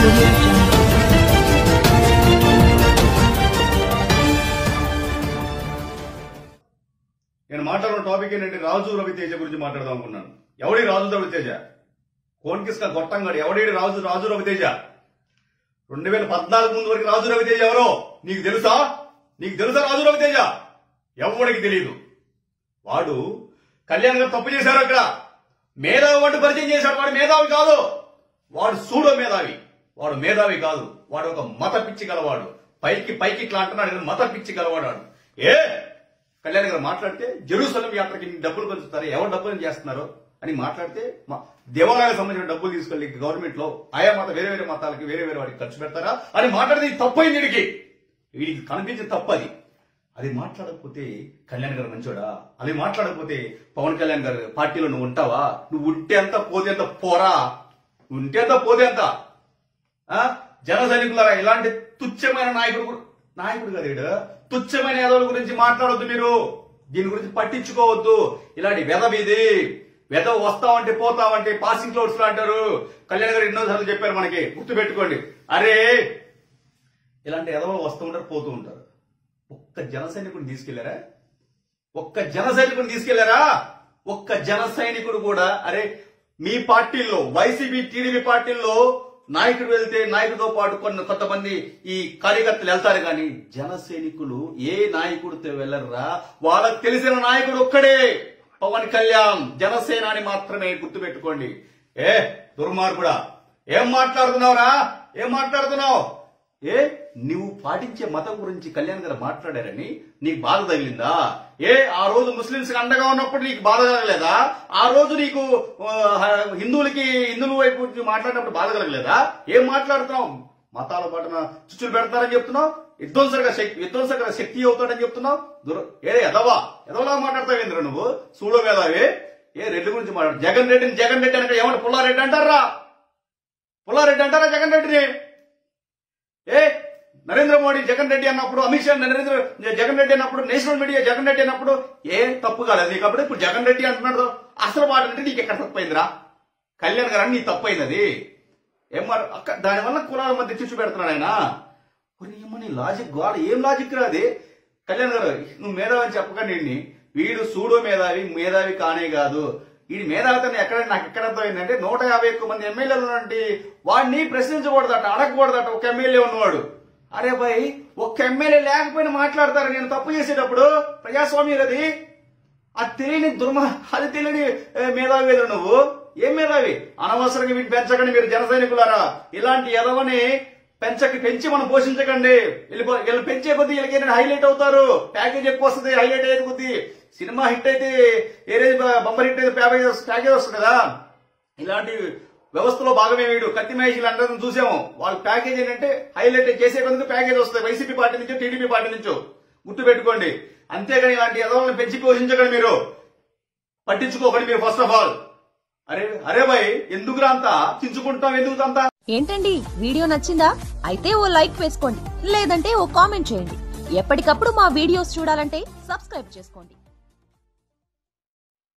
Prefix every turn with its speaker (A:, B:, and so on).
A: నేను మాట్లాడిన టాపిక్ ఏంటంటే రాజు రవితేజ గురించి మాట్లాడదాం అనుకున్నాను. ఎవడి రాజు రవితేజ? కోన్కిస్క గొట్టంగాడు ఎవడి రాజు రవితేజ? 2014 ముందు వరకు రాజు రవితేజ ఎవరో నీకు తెలుసా? రాజు రవితేజ ఎవరికి తెలియదు. వాడు కళ్యాణ్ గారు తప్పు చేశారు. అక్కడ మేధావి వాడు పరిచయం చేశాడు. వాడు మేధావి కాదు, వాడు సూడో మేధావి. వాడు మేధావి కాదు, వాడు ఒక మత పిచ్చి గలవాడు. పైకి ఇట్లా అంటున్నాడు, మత పిచ్చి గలవాడు. కళ్యాణ్ గారు మాట్లాడితే జెరూసలం యాత్రకి డబ్బులు పంచుతారు, ఎవరు డబ్బులు చేస్తున్నారు అని మాట్లాడితే దేవాలయాలకు సంబంధించిన డబ్బులు తీసుకెళ్లి గవర్నమెంట్ లో ఆయా వేరే మతాలకి వేరే వాడికి ఖర్చు పెడతారా అని మాట్లాడితే తప్పైంది. వీడికి కనిపించే తప్పు అది మాట్లాడకపోతే కళ్యాణ్ గారు మంచోడా? అది మాట్లాడకపోతే పవన్ కళ్యాణ్ గారు పార్టీలో నువ్వు ఉంటావా? నువ్వు ఉంటే అంత పోతే అంత పోరా, నువ్వు ఉంటే అంత పోతే అంత. జన సైనికులారా, ఇలాంటి తుచ్చమైన నాయకుడు కదా తుచ్చమైన యాదవుల గురించి మాట్లాడొద్దు. మీరు దీని గురించి పట్టించుకోవద్దు. ఇలాంటి వెధవ వస్తావంటే పోతావంటే పాసింగ్ క్లౌడ్స్ అంటారు. కళ్యాణ్ గారు ఎన్నోసార్లు చెప్పారు మనకి, గుర్తుపెట్టుకోండి. అరే ఇలాంటి ఎదవలు వస్తూ ఉంటారు, పోతూ ఉంటారు. ఒక్క జన సైనికుడిని తీసుకెళ్లారా? ఒక్క జన సైనికుడు కూడా అరే మీ పార్టీల్లో వైసీపీ టీడీపీ పార్టీల్లో నాయకుడు వెళ్తే నాయకుడితో పాటు కొంతమంది ఈ కార్యకర్తలు వెళ్తారు, కానీ జన సైనికులు ఏ నాయకుడితో వెళ్లరా? వాళ్ళకు తెలిసిన నాయకుడు ఒక్కడే, పవన్ కళ్యాణ్. జనసేన అని మాత్రమే గుర్తుపెట్టుకోండి. దుర్మార్గుడా, ఏం మాట్లాడుతున్నావు? నువ్వు పాటించే మతం గురించి కళ్యాణ్ గారు మాట్లాడారని నీకు బాధ తగిలిందా? ఆ రోజు ముస్లింస్ కి అండగా ఉన్నప్పుడు నీకు బాధ కలగలేదా? ఆ రోజు నీకు హిందువుల వైపు మాట్లాడినప్పుడు బాధ కలగలేదా? ఏం మాట్లాడుతున్నావు? మతాల పట్ల చుచ్చులు పెడతారని చెప్తున్నావు, విధ్వంసకర శక్తి అవుతాడని చెప్తున్నావు. ఎదవలా మాట్లాడతావు ఏంద్ర నువ్వు? సూడో మేధావి. రెడ్డి గురించి మాట్లాడు. జగన్ రెడ్డి అనక ఏమంటారు? పుల్లారెడ్డి అంటారా? జగన్ రెడ్డిని నరేంద్ర మోడీ జగన్ రెడ్డి అన్నప్పుడు, అమిత్ షా జగన్ రెడ్డి అన్నప్పుడు, నేషనల్ మీడియా జగన్ రెడ్డి అన్నప్పుడు తప్పు కాలేదు నీకు. అప్పుడు ఇప్పుడు జగన్ రెడ్డి అంటున్నాడు. అసలు మాట అంటే నీకు ఎక్కడ తప్పైందిరా? కళ్యాణ్ గారు అని నీ తప్పైంది అది. దానివల్ల కులాల మధ్య చిచ్చు పెడుతున్నాడు ఆయన. నీ లాజిక్ గోడ ఏం లాజిక్ రాది? కళ్యాణ్ గారు నువ్వు మేధావి అని చెప్పకండి. వీడు సూడో మేధావి కానే కాదు. వీడి మేధావితని నాకు ఎక్కడ అర్థమైందంటే 151 మంది ఎమ్మెల్యేలు ఉన్నటువంటి వాడిని ప్రశ్నించకూడదట, అడగకూడదట. ఒక ఎమ్మెల్యే ఉన్నవాడు. అరే భయ్, ఒక్క ఎమ్మెల్యే లేకపోయినా మాట్లాడతారు. నేను తప్పు చేసేటప్పుడు ప్రజాస్వామ్యం అది తెలియని మేధావి వేరు నువ్వు. ఏం మేధావి? అనవసరంగా వీటిని పెంచకండి మీరు జన సైనికులారా. ఇలాంటి ఎదవని పెంచి మనం పోషించకండి. వీళ్ళు పెంచే కొద్దీ వీళ్ళకి హైలైట్ అవుతారు. ప్యాకేజ్ ఎక్కువ వస్తుంది, హైలైట్ అయ్యే కొద్దీ. సినిమా హిట్ అయితే బంపర్ హిట్ అయితే ప్యాకేజ్ వస్తుంది కదా. ఇలాంటి వ్యవస్థలో భాగమే వీడు. కత్తి మహేష్ అందరం చూసాము. వాళ్ళ ప్యాకేజ్ ఏంటంటే హైలైట్ చేసే కొద్దిగా ప్యాకేజ్ వస్తుంది, వైసీపీ పార్టీ నుంచో టీడీపీ పార్టీ నుంచో. గుర్తు పెట్టుకోండి. అంతేగాని ఇలాంటి ఎదవలను పెంచి పోషించకండి, మీరు పట్టించుకోకండి మీరు. ఫస్ట్ ఆఫ్ ఆల్ అరే భయ్, ఎందుకురా అంతా చించుకుంటాం? ఎందుకు అంతా?
B: ఏంటండి, వీడియో నచ్చిందా? అయితే ఓ లైక్ వేసుకోండి, లేదంటే ఓ కామెంట్ చేయండి. ఎప్పటికప్పుడు మా వీడియోస్ చూడాలంటే సబ్స్క్రైబ్ చేసుకోండి.